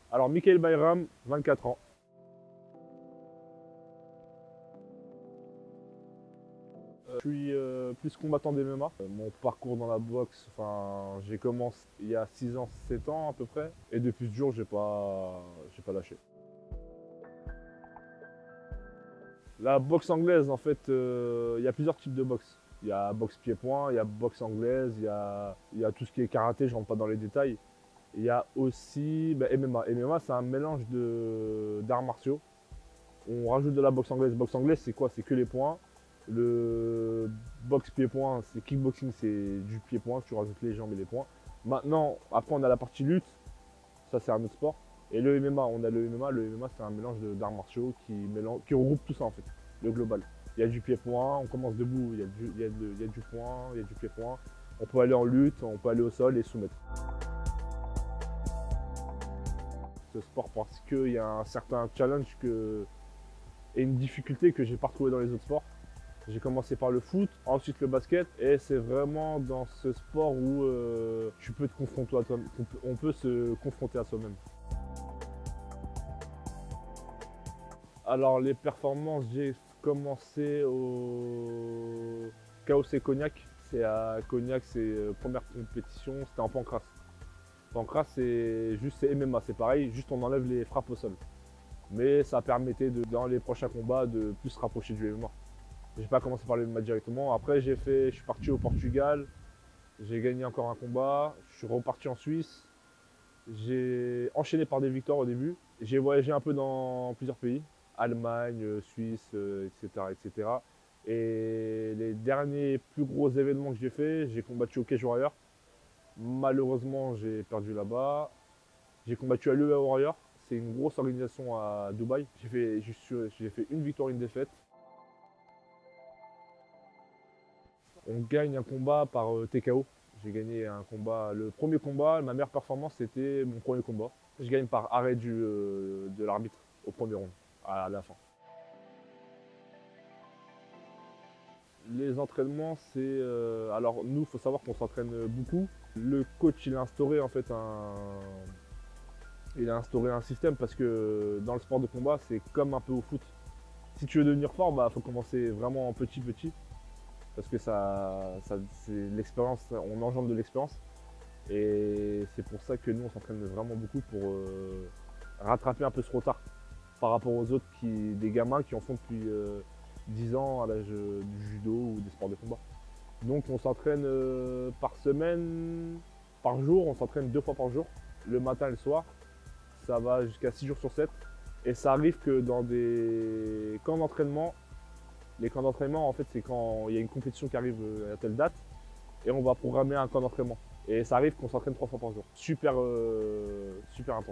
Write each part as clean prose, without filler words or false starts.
Alors, Mickaël Bayram, 24 ans. Je suis plus combattant d'MMA. Mon parcours dans la boxe, enfin, j'ai commencé il y a 6 ans, 7 ans à peu près. Et depuis ce jour, j'ai pas lâché. La boxe anglaise, en fait, il y a plusieurs types de boxe. Il y a boxe pied-point, il y a boxe anglaise, il y a tout ce qui est karaté, je rentre pas dans les détails. Il y a aussi MMA. MMA, c'est un mélange d'arts martiaux. On rajoute de la boxe anglaise. Boxe anglaise, c'est quoi? C'est que les poings. Le boxe pied-point, c'est kickboxing, c'est du pied-point, tu rajoutes les jambes et les poings. Maintenant, après, on a la partie lutte, ça c'est un autre sport. Et le MMA, on a le MMA. Le MMA, c'est un mélange d'arts martiaux qui regroupe tout ça en fait, le global. Il y a du pied-point, on commence debout, il y a du point, il y a du pied-point. On peut aller en lutte, on peut aller au sol et soumettre. Ce sport parce qu'il y a un certain challenge et une difficulté que j'ai pas retrouvé dans les autres sports. J'ai commencé par le foot, ensuite le basket, et c'est vraiment dans ce sport où tu peux te confronter à toi, on peut se confronter à soi-même. Alors les performances, j'ai commencé au KOC Cognac. C'est à Cognac, c'est première compétition, c'était en pancrace. Pancrace, c'est MMA, c'est pareil, juste on enlève les frappes au sol. Mais ça permettait dans les prochains combats de plus se rapprocher du MMA. J'ai pas commencé par le MMA directement. Après, je suis parti au Portugal. J'ai gagné encore un combat. Je suis reparti en Suisse. J'ai enchaîné par des victoires au début. J'ai voyagé un peu dans plusieurs pays. Allemagne, Suisse, etc., etc. Et les derniers plus gros événements que j'ai fait, j'ai combattu au Cage Warrior. Malheureusement, j'ai perdu là-bas. J'ai combattu à l'UE Warrior. C'est une grosse organisation à Dubaï. J'ai fait une victoire, une défaite. On gagne un combat par TKO. J'ai gagné un combat. Le premier combat, ma meilleure performance, c'était mon premier combat. Je gagne par arrêt de l'arbitre au premier round, à la fin. Les entraînements, c'est. Alors, nous, il faut savoir qu'on s'entraîne beaucoup. Le coach, il a instauré un système parce que dans le sport de combat, c'est comme un peu au foot. Si tu veux devenir fort, il faut commencer vraiment petit, petit. Parce que c'est l'expérience, on engendre de l'expérience. Et c'est pour ça que nous, on s'entraîne vraiment beaucoup pour rattraper un peu ce retard par rapport aux autres, des gamins qui en font depuis 10 ans à l'âge du judo ou des sports de combat. Donc on s'entraîne par semaine, par jour, on s'entraîne 2 fois par jour, le matin et le soir. Ça va jusqu'à 6 jours sur 7. Et ça arrive que dans des camps d'entraînement, les camps d'entraînement, en fait, c'est quand il y a une compétition qui arrive à telle date et on va programmer un camp d'entraînement. Et ça arrive qu'on s'entraîne 3 fois par jour. Super, super intense.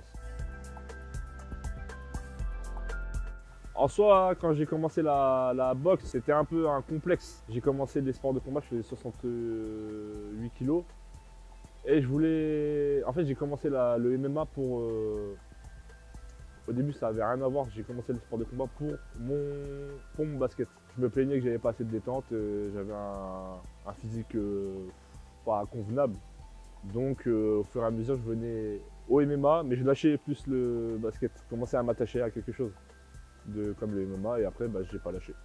En soi, quand j'ai commencé la boxe, c'était un peu un complexe. J'ai commencé les sports de combat, je faisais 68 kilos. Et je voulais. En fait, j'ai commencé le MMA pour. Au début, ça avait rien à voir. J'ai commencé le sport de combat pour mon basket. Je me plaignais que j'avais pas assez de détente. J'avais un physique pas convenable. Donc, au fur et à mesure, je venais au MMA, mais je lâchais plus le basket. Je commençais à m'attacher à quelque chose comme le MMA et après, j'ai pas lâché.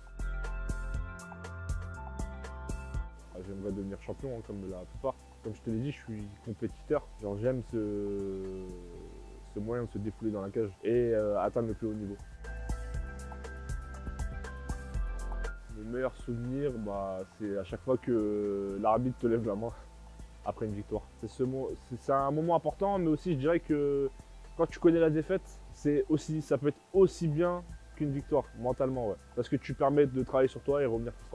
J'aimerais devenir champion, hein, comme la plupart. Comme je te l'ai dit, je suis compétiteur. Genre, j'aime ce moyen de se défouler dans la cage et atteindre le plus haut niveau. Mes meilleurs souvenirs, c'est à chaque fois que l'arbitre te lève la main après une victoire. C'est un moment important, mais aussi je dirais que quand tu connais la défaite, ça peut être aussi bien qu'une victoire, mentalement, ouais. Parce que tu permets de travailler sur toi et revenir plus fort.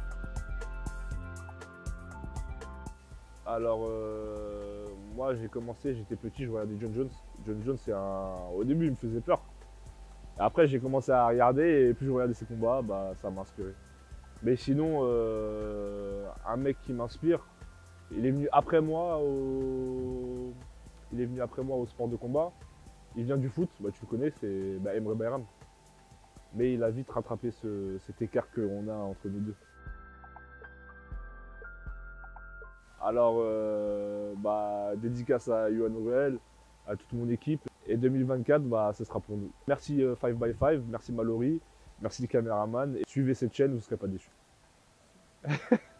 Alors, moi j'ai commencé, j'étais petit, je regardais John Jones. John Jones, au début, il me faisait peur. Après, j'ai commencé à regarder et plus je regardais ses combats, ça m'a inspiré. Mais sinon, un mec qui m'inspire, il est venu après moi au sport de combat. Il vient du foot, tu le connais, c'est Emre Bayram. Mais il a vite rattrapé cet écart qu'on a entre nous deux. Alors, dédicace à Yohan Ruel, à toute mon équipe. Et 2024, bah, ce sera pour nous. Merci 5x5, merci Mallory, merci les caméramans. Et suivez cette chaîne, vous ne serez pas déçus.